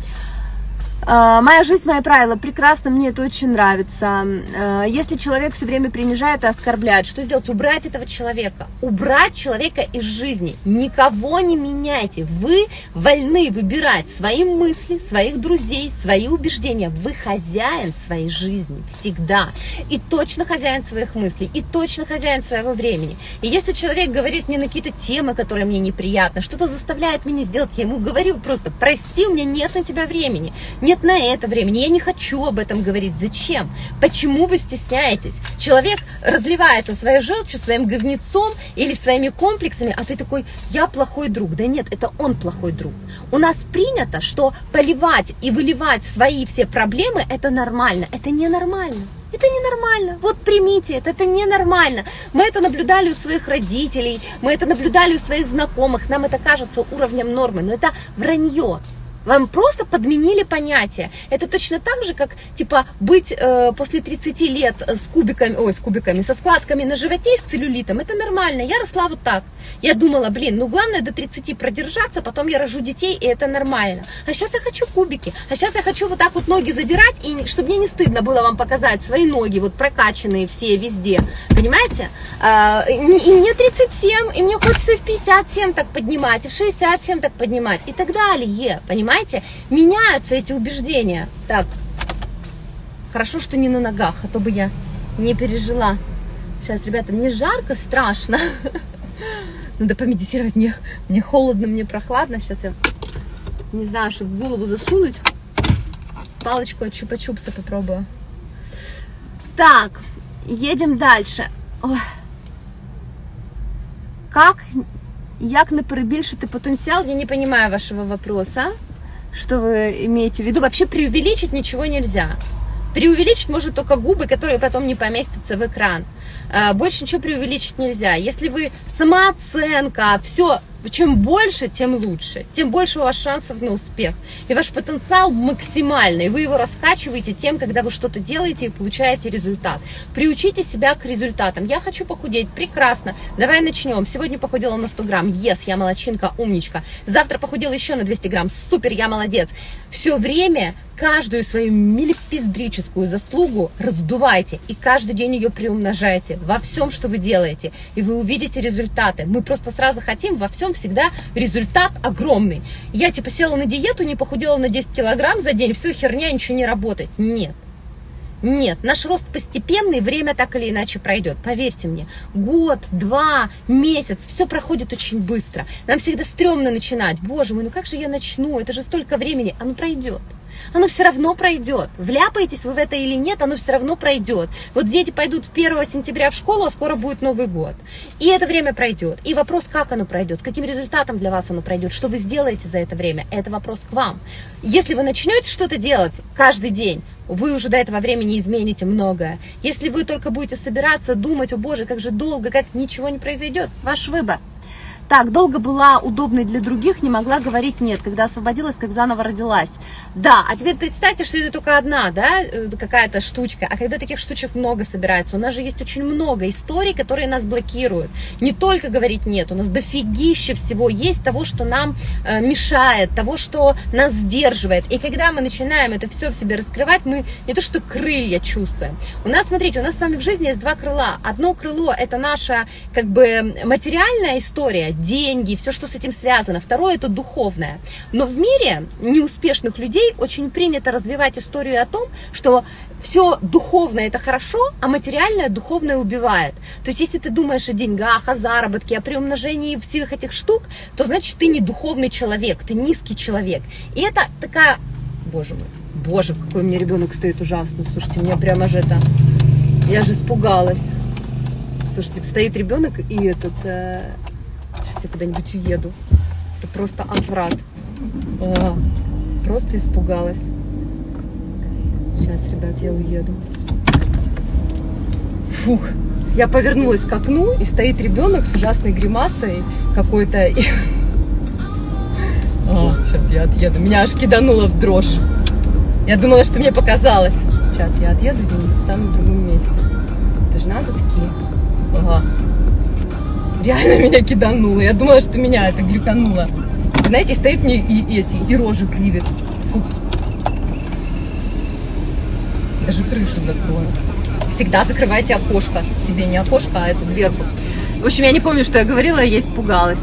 Моя жизнь, мои правила. Прекрасно, мне это очень нравится. Если человек все время принижает и оскорбляет, что сделать? Убрать этого человека. Убрать человека из жизни. Никого не меняйте. Вы вольны выбирать свои мысли, своих друзей, свои убеждения. Вы хозяин своей жизни всегда. И точно хозяин своих мыслей, и точно хозяин своего времени. И если человек говорит мне на какие-то темы, которые мне неприятны, что-то заставляет меня сделать, я ему говорю просто: прости, у меня нет на тебя времени. Нет на это времени, я не хочу об этом говорить. Зачем? Почему вы стесняетесь? Человек разливается своей желчью, своим говнецом или своими комплексами, а ты такой: я плохой друг. Да нет, это он плохой друг. У нас принято, что поливать и выливать свои все проблемы — это нормально. Это ненормально. Это ненормально. Вот примите это ненормально. Мы это наблюдали у своих родителей, мы это наблюдали у своих знакомых, нам это кажется уровнем нормы, но это вранье. Вам просто подменили понятие. Это точно так же, как, типа, быть после 30 лет со складками на животе и с целлюлитом. Это нормально. Я росла вот так. Я думала: блин, ну главное до 30 продержаться, потом я рожу детей, и это нормально. А сейчас я хочу кубики. А сейчас я хочу вот так вот ноги задирать, и чтобы мне не стыдно было вам показать свои ноги, вот прокачанные все везде. Понимаете? И мне 37, и мне хочется и в 57 так поднимать, и в 67 так поднимать, и так далее. Понимаете? Меняются эти убеждения. Так, хорошо, что не на ногах, а то бы я не пережила. Сейчас, ребята, мне жарко, страшно. Надо помедитировать. Мне холодно, мне прохладно. Сейчас я не знаю, чтобы голову засунуть. Палочку от чупа-чупса попробую. Так, едем дальше. Ой. Як не перебільшити потенціал? Я не понимаю вашего вопроса. Что вы имеете в виду? Вообще преувеличить ничего нельзя. Преувеличить может только губы, которые потом не поместятся в экран. Больше ничего преувеличить нельзя. Если вы самооценка, все, чем больше, тем лучше. Тем больше у вас шансов на успех. И ваш потенциал максимальный. Вы его раскачиваете тем, когда вы что-то делаете и получаете результат. Приучите себя к результатам. Я хочу похудеть. Прекрасно. Давай начнем. Сегодня похудела на 100 грамм. Yes, я молодчинка, умничка. Завтра похудела еще на 200 грамм. Супер, я молодец. Все время каждую свою милипиздрическую заслугу раздувайте и каждый день ее приумножайте во всем, что вы делаете, и вы увидите результаты. Мы просто сразу хотим во всем всегда результат огромный. Я типа села на диету, не похудела на 10 килограмм за день, все, херня, ничего не работает. Нет. Нет, наш рост постепенный, время так или иначе пройдет, поверьте мне. Год, 2, месяц, все проходит очень быстро. Нам всегда стрёмно начинать. Боже мой, ну как же я начну? Это же столько времени. Оно пройдет. Оно все равно пройдет. Вляпаетесь вы в это или нет, оно все равно пройдет. Вот дети пойдут 1 сентября в школу, а скоро будет Новый год. И это время пройдет. И вопрос, как оно пройдет, с каким результатом для вас оно пройдет, что вы сделаете за это время, это вопрос к вам. Если вы начнете что-то делать каждый день, вы уже до этого времени измените многое. Если вы только будете собираться, думать: о боже, как же долго, как ничего не произойдет, ваш выбор. Так, долго была удобной для других, не могла говорить нет, когда освободилась, как заново родилась. Да, а теперь представьте, что это только одна, да, какая-то штучка, а когда таких штучек много собирается, у нас же есть очень много историй, которые нас блокируют. Не только говорить нет, у нас дофигища всего есть того, что нам мешает, того, что нас сдерживает. И когда мы начинаем это все в себе раскрывать, мы не то что крылья чувствуем. У нас, смотрите, у нас с вами в жизни есть 2 крыла. Одно крыло — это наша как бы материальная история, деньги, все, что с этим связано. Второе – это духовное. Но в мире неуспешных людей очень принято развивать историю о том, что все духовное – это хорошо, а материальное духовное убивает. То есть, если ты думаешь о деньгах, о заработке, о приумножении всех этих штук, то значит, ты не духовный человек, ты низкий человек. И это такая... Боже мой, боже, какой у меня ребенок стоит ужасно. Слушайте, меня прямо же это... Я же испугалась. Слушайте, стоит ребенок и этот... Сейчас я куда-нибудь уеду. Это просто отврат. Просто испугалась. Сейчас, ребят, я уеду. Фух. Я повернулась к окну, и стоит ребенок с ужасной гримасой какой-то. Сейчас я отъеду. Меня аж кидануло в дрожь. Я думала, что мне показалось. Сейчас я отъеду и встану в другом месте. Это же надо такие. Реально меня кидануло. Я думала, что меня это глюкануло. Знаете, стоит мне и рожи кривит. Фу. Даже крышу закрою. Всегда закрывайте окошко. Себе не окошко, а эту дверку. В общем, я не помню, что я говорила, я испугалась.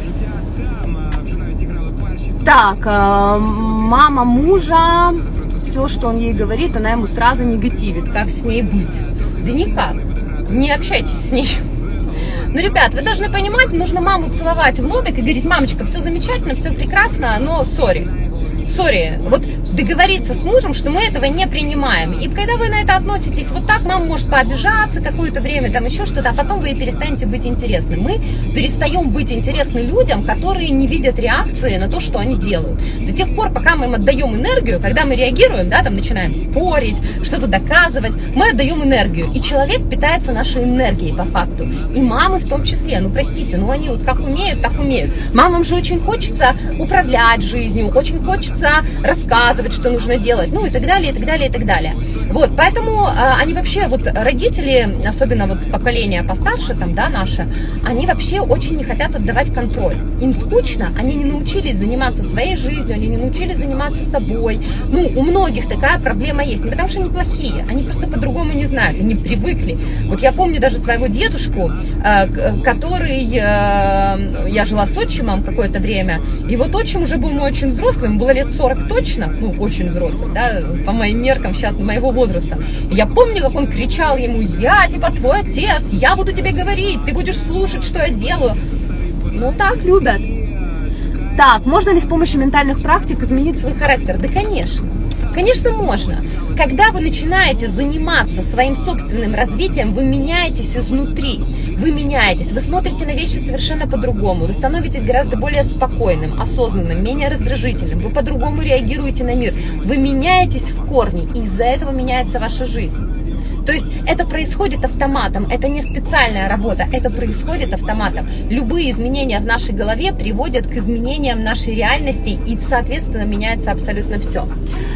Так, мама мужа, все, что он ей говорит, она ему сразу негативит. Как с ней быть? Да никак. Не общайтесь с ней. Ну, ребят, вы должны понимать, нужно маму целовать в лобик и говорить: мамочка, все замечательно, все прекрасно, но сори. Вот договориться с мужем, что мы этого не принимаем. И когда вы на это относитесь вот так, мама может пообижаться какое-то время, там еще что-то, а потом вы перестанете быть интересны. Мы перестаем быть интересны людям, которые не видят реакции на то, что они делают. До тех пор, пока мы им отдаем энергию, когда мы реагируем, да, там начинаем спорить, что-то доказывать, мы отдаем энергию. И человек питается нашей энергией по факту. И мамы в том числе. Ну, простите, ну они вот как умеют, так умеют. Мамам же очень хочется управлять жизнью, очень хочется рассказывать, что нужно делать, ну и так далее, и так далее, и так далее. Вот, поэтому они вообще, вот родители, особенно вот поколение постарше, там, да, наши, они вообще очень не хотят отдавать контроль. Им скучно, они не научились заниматься своей жизнью, они не научились заниматься собой. Ну, у многих такая проблема есть, не потому что они плохие, они просто по-другому не знают, они привыкли. Вот я помню даже своего дедушку, который, я жила с отчимом какое-то время, и вот отчим уже был мой очень взрослым, было лет 40 точно, ну, очень взрослый, да, по моим меркам сейчас, моего возраста. И я помню, как он кричал ему: я, типа, твой отец, я буду тебе говорить, ты будешь слушать, что я делаю. Ну, так любят. Так, можно ли с помощью ментальных практик изменить свой характер? Да, конечно. Конечно, можно. Когда вы начинаете заниматься своим собственным развитием, вы меняетесь изнутри. Вы меняетесь, вы смотрите на вещи совершенно по-другому. Вы становитесь гораздо более спокойным, осознанным, менее раздражительным. Вы по-другому реагируете на мир. Вы меняетесь в корне, и из-за этого меняется ваша жизнь. То есть это происходит автоматом, это не специальная работа, это происходит автоматом. Любые изменения в нашей голове приводят к изменениям нашей реальности, и, соответственно, меняется абсолютно все.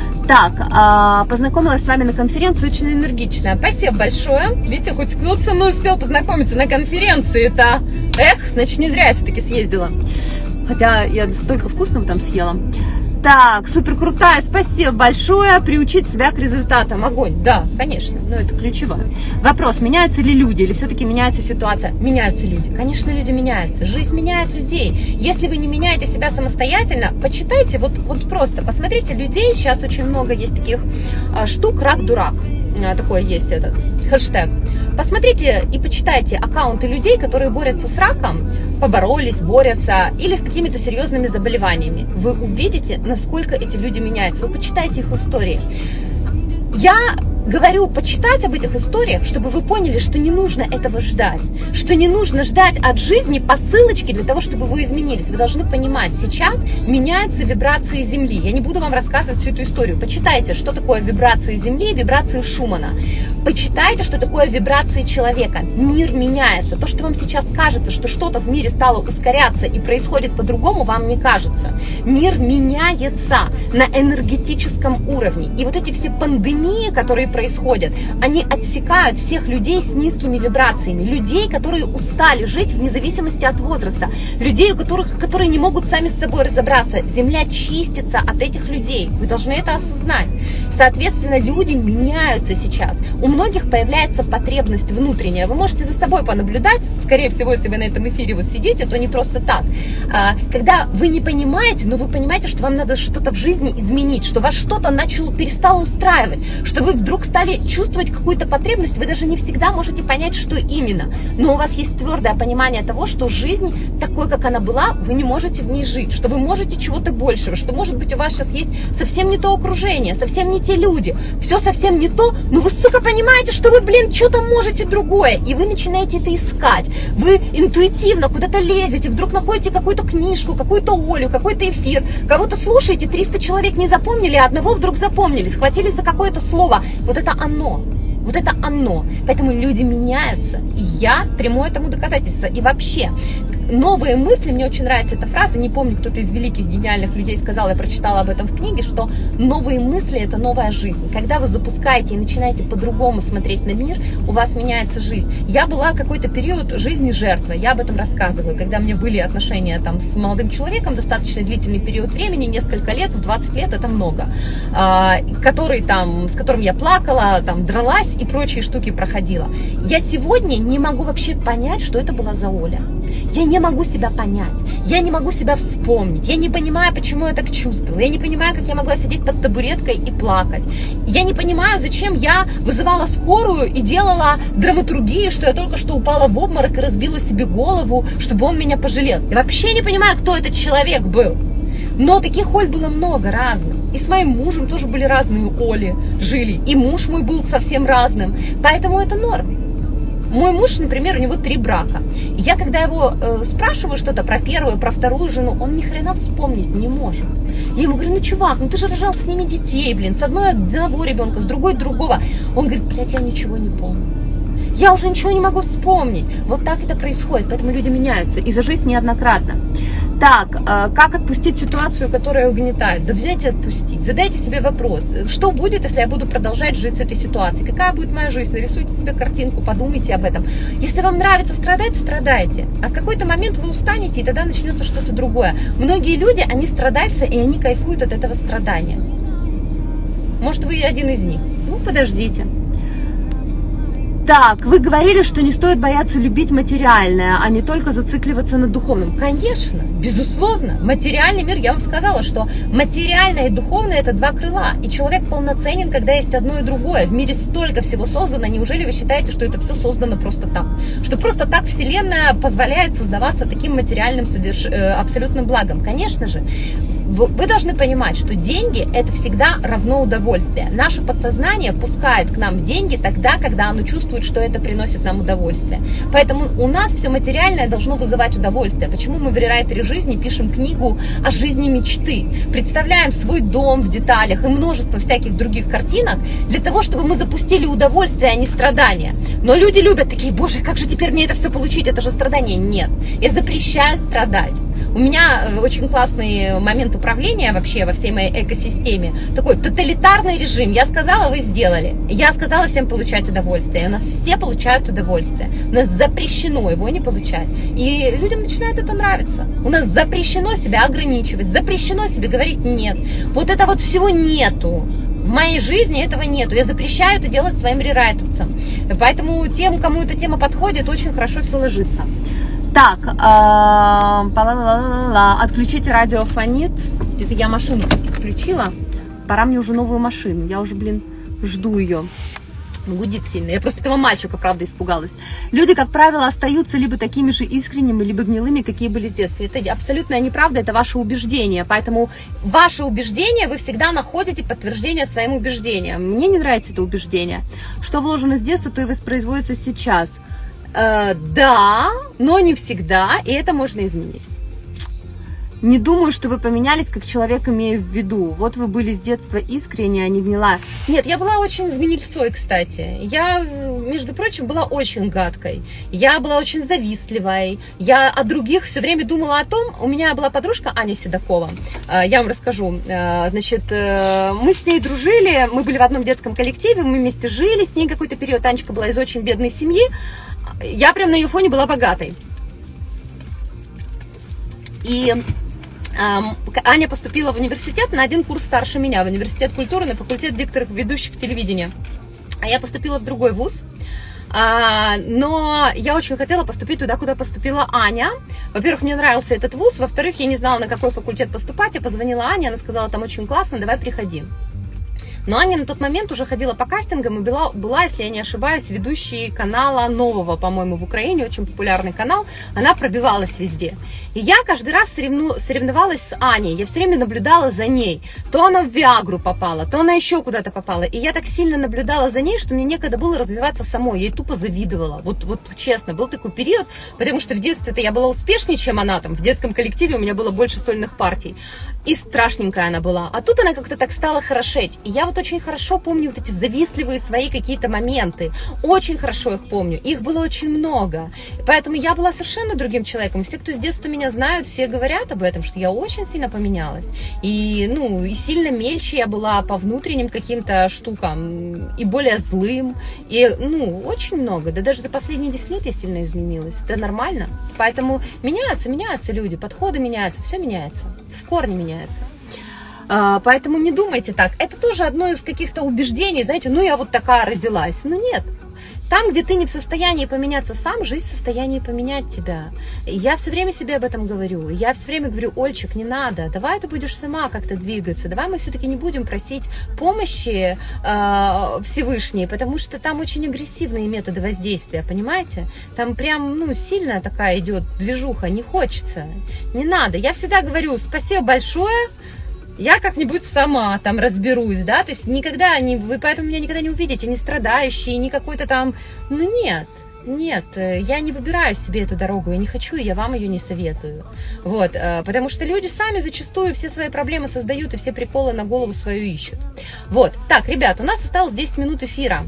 Так, познакомилась с вами на конференции, очень энергичная. Спасибо большое. Видите, хоть кто-то со мной успел познакомиться на конференции-то. Эх, значит, не зря я все-таки съездила. Хотя я столько вкусного там съела. Так, супер крутая, спасибо большое. Приучить себя к результатам. Огонь, да, конечно, но это ключевое. Вопрос: меняются ли люди или все-таки меняется ситуация? Меняются люди, конечно, люди меняются. Жизнь меняет людей. Если вы не меняете себя самостоятельно, почитайте, вот просто посмотрите людей. Сейчас очень много есть таких штук, рак-дурак. Такой есть этот хэштег. Посмотрите и почитайте аккаунты людей, которые борются с раком, поборолись, борются, или с какими-то серьезными заболеваниями. Вы увидите, насколько эти люди меняются. Вы почитайте их истории. Я говорю почитать об этих историях, чтобы вы поняли, что не нужно этого ждать. Что не нужно ждать от жизни посылочки для того, чтобы вы изменились. Вы должны понимать, сейчас меняются вибрации Земли. Я не буду вам рассказывать всю эту историю. Почитайте, что такое вибрации Земли, вибрации Шумана. Почитайте, что такое вибрации человека. Мир меняется. То, что вам сейчас кажется, что что-то в мире стало ускоряться и происходит по-другому, вам не кажется. Мир меняется на энергетическом уровне. И вот эти все пандемии, которые происходят, они отсекают всех людей с низкими вибрациями, людей, которые устали жить вне зависимости от возраста, людей, которые не могут сами с собой разобраться. Земля чистится от этих людей. Вы должны это осознать. Соответственно, люди меняются сейчас. У многих появляется потребность внутренняя. Вы можете за собой понаблюдать, скорее всего, если вы на этом эфире вот сидите, то не просто так. Когда вы не понимаете, но вы понимаете, что вам надо что-то в жизни изменить, что вас что-то перестало устраивать, что вы вдруг стали чувствовать какую-то потребность, вы даже не всегда можете понять, что именно. Но у вас есть твердое понимание того, что жизнь такой, как она была, вы не можете в ней жить, что вы можете чего-то большего, что, может быть, у вас сейчас есть совсем не то окружение, совсем не те люди, все совсем не то, но вы, сука, понимаете, что вы, блин, что-то можете другое, и вы начинаете это искать. Вы интуитивно куда-то лезете, вдруг находите какую-то книжку, какую-то Олю, какой-то эфир, кого-то слушаете, 300 человек не запомнили, а одного вдруг запомнили, схватились за какое-то слово. Вот это оно. Вот это оно. Поэтому люди меняются. И я прямое этому доказательство. И вообще, новые мысли, мне очень нравится эта фраза, не помню, кто-то из великих гениальных людей сказал, я прочитала об этом в книге, что новые мысли – это новая жизнь. Когда вы запускаете и начинаете по-другому смотреть на мир, у вас меняется жизнь. Я была какой-то период жизни жертвой, я об этом рассказываю, когда у меня были отношения там с молодым человеком, достаточно длительный период времени, несколько лет, в 20 лет это много, с которым я плакала, там, дралась и прочие штуки проходила. Я сегодня не могу вообще понять, что это была за Оля. Я не могу себя понять, я не могу себя вспомнить, я не понимаю, почему я так чувствовала, я не понимаю, как я могла сидеть под табуреткой и плакать, я не понимаю, зачем я вызывала скорую и делала драматургию, что я только что упала в обморок и разбила себе голову, чтобы он меня пожалел. Я вообще не понимаю, кто этот человек был. Но таких Оль было много разных. И с моим мужем тоже были разные Оли, жили. И муж мой был совсем разным. Поэтому это норм. Мой муж, например, у него 3 брака. И я, когда его спрашиваю что-то про первую, про вторую жену, он ни хрена вспомнить не может. Я ему говорю, ну, чувак, ну ты же рожал с ними детей, блин, с одной одного ребенка, с другой другого. Он говорит, блядь, я ничего не помню. Я уже ничего не могу вспомнить. Вот так это происходит, поэтому люди меняются. И за жизнь неоднократно. Так, как отпустить ситуацию, которая угнетает? Да взять и отпустить. Задайте себе вопрос, что будет, если я буду продолжать жить с этой ситуацией? Какая будет моя жизнь? Нарисуйте себе картинку, подумайте об этом. Если вам нравится страдать, страдайте. А в какой-то момент вы устанете, и тогда начнется что-то другое. Многие люди, они страдальцы, и они кайфуют от этого страдания. Может, вы один из них? Ну, подождите. Так, вы говорили, что не стоит бояться любить материальное, а не только зацикливаться на духовном. Конечно, безусловно. Материальный мир, я вам сказала, что материальное и духовное – это 2 крыла. И человек полноценен, когда есть одно и другое. В мире столько всего создано. Неужели вы считаете, что это все создано просто так? Что просто так Вселенная позволяет создаваться таким материальным абсолютным благом? Конечно же. Вы должны понимать, что деньги – это всегда равно удовольствие. Наше подсознание пускает к нам деньги тогда, когда оно чувствует, что это приносит нам удовольствие. Поэтому у нас все материальное должно вызывать удовольствие. Почему мы в рерайтере жизни пишем книгу о жизни мечты? Представляем свой дом в деталях и множество всяких других картинок для того, чтобы мы запустили удовольствие, а не страдания. Но люди любят такие, боже, как же теперь мне это все получить? Это же страдание. Нет, я запрещаю страдать. У меня очень классный момент управления вообще во всей моей экосистеме. Такой тоталитарный режим. Я сказала, вы сделали. Я сказала всем получать удовольствие. И у нас все получают удовольствие. У нас запрещено его не получать. И людям начинает это нравиться. У нас запрещено себя ограничивать. Запрещено себе говорить нет. Вот это вот всего нету. В моей жизни этого нету. Я запрещаю это делать своим рерайтерцам. Поэтому тем, кому эта тема подходит, очень хорошо все ложится. Так, отключите радио фонит. Это я машину просто включила. Пора мне уже новую машину. Я уже, блин, жду ее. Гудит сильно. Я просто этого мальчика, правда, испугалась. Люди, как правило, остаются либо такими же искренними, либо гнилыми, какие были с детства. Это абсолютная неправда, это ваше убеждение. Поэтому ваше убеждение, вы всегда находите подтверждение своим убеждениям. Мне не нравится это убеждение. Что вложено с детства, то и воспроизводится сейчас. Да, но не всегда, и это можно изменить. Не думаю, что вы поменялись, как человек, имею в виду. Вот вы были с детства искренне, а не гнилая. Нет, я была очень с гнильцой, кстати. Я, между прочим, была очень гадкой. Я была очень завистливой. Я о других все время думала о том. У меня была подружка Аня Седокова. Я вам расскажу. Значит, мы с ней дружили. Мы были в одном детском коллективе. Мы вместе жили. С ней какой-то период. Анечка была из очень бедной семьи. Я прям на ее фоне была богатой. И Аня поступила в университет на один курс старше меня, в университет культуры, на факультет дикторов ведущих телевидения. А я поступила в другой вуз. Но я очень хотела поступить туда, куда поступила Аня. Во-первых, мне нравился этот вуз. Во-вторых, я не знала, на какой факультет поступать. Я позвонила Ане, она сказала, там очень классно, давай приходи. Но Аня на тот момент уже ходила по кастингам и была, если я не ошибаюсь, ведущей канала нового, по-моему, в Украине, очень популярный канал. Она пробивалась везде. И я каждый раз соревновалась с Аней. Я все время наблюдала за ней. То она в Виагру попала, то она еще куда-то попала. И я так сильно наблюдала за ней, что мне некогда было развиваться самой. Я ей тупо завидовала. Вот честно, был такой период, потому что в детстве-то я была успешнее, чем она там. В детском коллективе у меня было больше сольных партий. И страшненькая она была. А тут она как-то так стала хорошеть. И я вот очень хорошо помню вот эти завистливые свои какие-то моменты. Очень хорошо их помню. Их было очень много. Поэтому я была совершенно другим человеком. Все, кто с детства меня знают, все говорят об этом, что я очень сильно поменялась. И сильно мельче я была по внутренним каким-то штукам. И более злым. И, очень много. Да даже за последние 10 лет я сильно изменилась. Это нормально. Поэтому меняются люди, подходы меняются, все меняется. В корне меняется. Поэтому не думайте так. Это тоже одно из каких-то убеждений, знаете, я вот такая родилась. Нет. Там, где ты не в состоянии поменяться сам, жизнь в состоянии поменять тебя. Я все время себе об этом говорю. Я все время говорю, Ольчик, не надо, давай ты будешь сама как-то двигаться, давай мы все-таки не будем просить помощи Всевышней, потому что там очень агрессивные методы воздействия, понимаете? Там прям, сильная такая идет движуха, не хочется, не надо. Я всегда говорю, спасибо большое, я как-нибудь сама там разберусь, да, то есть вы поэтому меня никогда не увидите, ни страдающий, ни какой-то там, нет, я не выбираю себе эту дорогу, я не хочу, и я вам ее не советую, потому что люди сами зачастую все свои проблемы создают и все приколы на голову свою ищут, так, ребят, у нас осталось 10 минут эфира.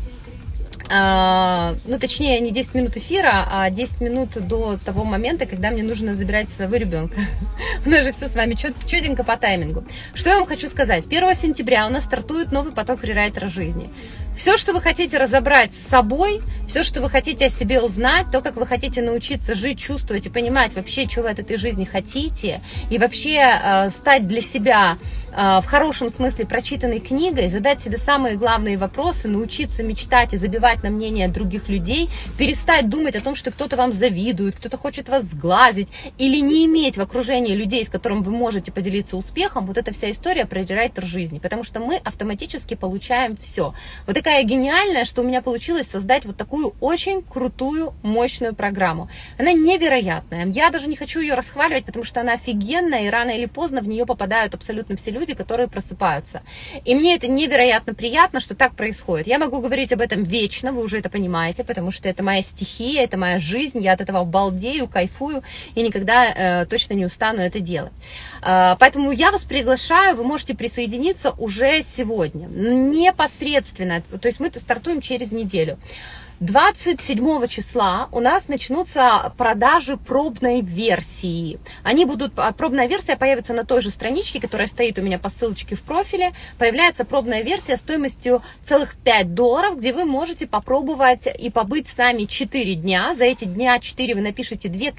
Точнее, не 10 минут эфира, а 10 минут до того момента, когда мне нужно забирать своего ребенка. У нас же все с вами четенько по таймингу. Что я вам хочу сказать? 1 сентября у нас стартует новый поток фрирайтера жизни. Все, что вы хотите разобрать с собой, все, что вы хотите о себе узнать, то, как вы хотите научиться жить, чувствовать и понимать вообще, что вы от этой жизни хотите, и вообще стать для себя в хорошем смысле прочитанной книгой, задать себе самые главные вопросы, научиться мечтать и забивать на мнение других людей, перестать думать о том, что кто-то вам завидует, кто-то хочет вас сглазить, или не иметь в окружении людей, с которым вы можете поделиться успехом, вот эта вся история про рерайтер жизни, потому что мы автоматически получаем все. Вот такая гениальная, что у меня получилось создать вот такую очень крутую, мощную программу. Она невероятная. Я даже не хочу ее расхваливать, потому что она офигенная, и рано или поздно в нее попадают абсолютно все люди, которые просыпаются. И мне это невероятно приятно, что так происходит. Я могу говорить об этом вечно, вы уже это понимаете, потому что это моя стихия, это моя жизнь, я от этого балдею, кайфую, и никогда точно не устану это делать. Поэтому я вас приглашаю, вы можете присоединиться уже сегодня, непосредственно, то есть мы стартуем через неделю. 27 числа у нас начнутся продажи пробной версии. Пробная версия появится на той же страничке, которая стоит у меня по ссылочке в профиле. Появляется пробная версия стоимостью целых $5, где вы можете попробовать и побыть с нами 4 дня. За эти дня 4 вы напишите 2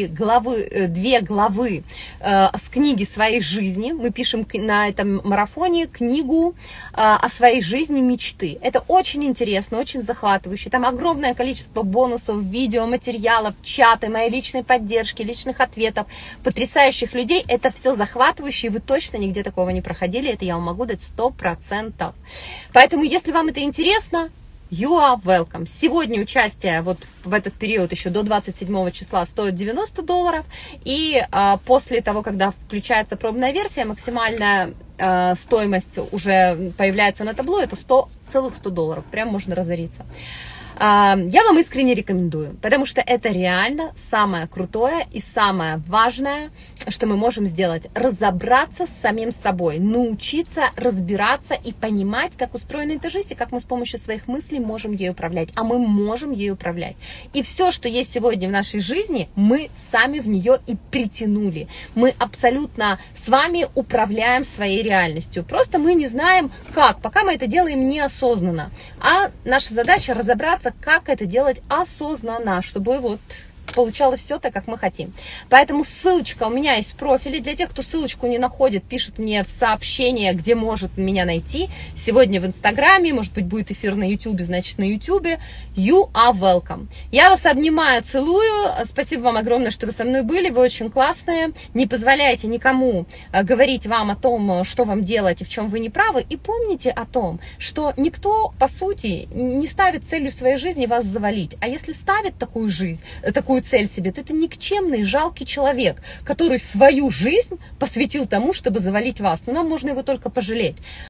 главы с книги своей жизни. Мы пишем на этом марафоне книгу о своей жизни мечты. Это очень интересно, очень захватывающе. Там огромное количество бонусов, видео, материалов, чаты, моей личной поддержки, личных ответов, потрясающих людей. Это все захватывающе, и вы точно нигде такого не проходили. Это я вам могу дать 100%. Поэтому, если вам это интересно, you are welcome. Сегодня участие вот в этот период еще до 27 числа стоит $90. И после того, когда включается пробная версия, максимальная стоимость уже появляется на табло, это целых $100. Прям можно разориться. Я вам искренне рекомендую, потому что это реально самое крутое и самое важное, что мы можем сделать. Разобраться с самим собой, научиться разбираться и понимать, как устроена эта жизнь, и как мы с помощью своих мыслей можем ей управлять. А мы можем ей управлять. И все, что есть сегодня в нашей жизни, мы сами в нее и притянули. Мы абсолютно с вами управляем своей реальностью. Просто мы не знаем как, пока мы это делаем неосознанно. А наша задача разобраться, как это делать осознанно, чтобы получалось все так, как мы хотим. Поэтому ссылочка у меня есть в профиле. Для тех, кто ссылочку не находит, пишет мне в сообщение, где может меня найти. Сегодня в Инстаграме, может быть, будет эфир на Ютубе, значит, на Ютубе. You are welcome. Я вас обнимаю, целую. Спасибо вам огромное, что вы со мной были. Вы очень классные. Не позволяйте никому говорить вам о том, что вам делать и в чем вы не правы. И помните о том, что никто, по сути, не ставит целью своей жизни вас завалить. А если ставит такую цель себе, то это никчемный, жалкий человек, который свою жизнь посвятил тому, чтобы завалить вас. Но нам можно его только пожалеть.